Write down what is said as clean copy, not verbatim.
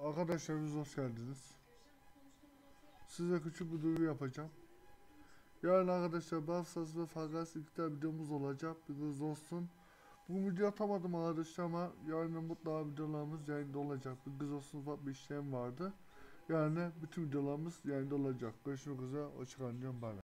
Arkadaşlar biz hoş geldiniz. Size küçük bir duyuru yapacağım. Yarın arkadaşlar Bafsas ve Fagas iki videomuz olacak. Bilginiz olsun. Bugün video atamadım arkadaşlar ama yarın mutlaka videolarımız yayında olacak. Bilginiz olsun, ufak bir işlem vardı. Yani bütün videolarımız yayında olacak. Görüşmek üzere. Hoşçakalın diyorum. Bye.